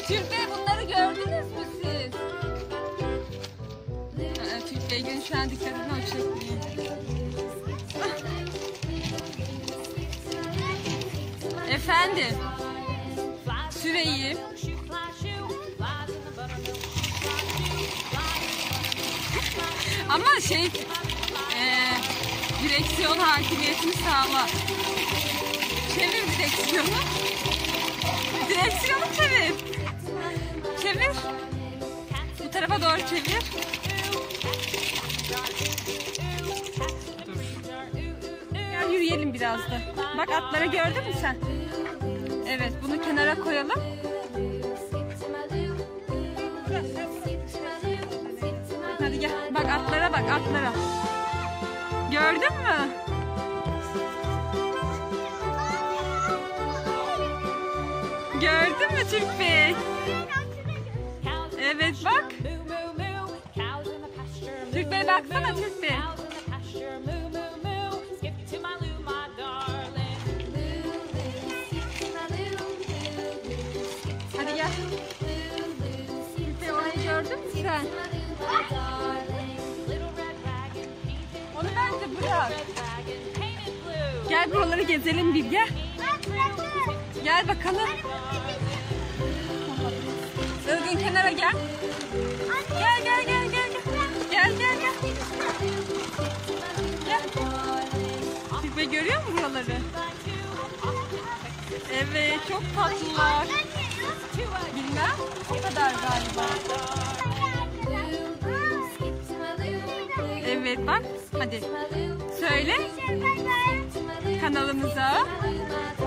Türk Bey bunları gördünüz mü siz? Türk Bey'in şu an dikkatini o çekmiyor. Efendim. Süreyim. Ama direksiyon hakimiyetini sağla. Çevir direksiyonu. Direksiyonu çevir. Çevir. Bu tarafa doğru çevir. Dur. Ya yürüyelim biraz da. Bak atları gördün mü sen? Evet, bunu kenara koyalım. Hadi gel. Bak atlara bak, atlara. Gördün mü? Gördün mü Türk Bey? Evet bak. Türk Bey baksana Türk Bey. Hadi gel. Türk Bey orayı gördün mü sen? Onu bence bırak. Gel buraları gezelim bir gel. Gel bakalım. Ilgın kenara gel. Gel gel gel gel gel. Gel gel gel. Gel. Türk Bey görüyor mu buraları? Evet, çok tatlılar. Bilmem, o kadar galiba. Evet bak, hadi söyle kanalımıza.